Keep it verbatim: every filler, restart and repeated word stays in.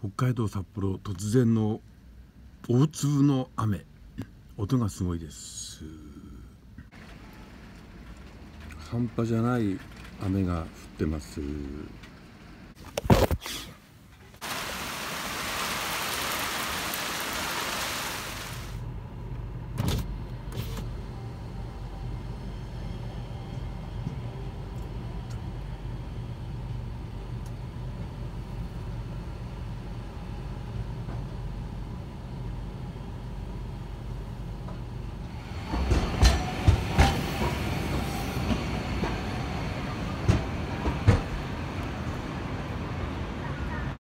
北海道札幌、突然の大粒の雨、音がすごいです。半端じゃない雨が降ってます。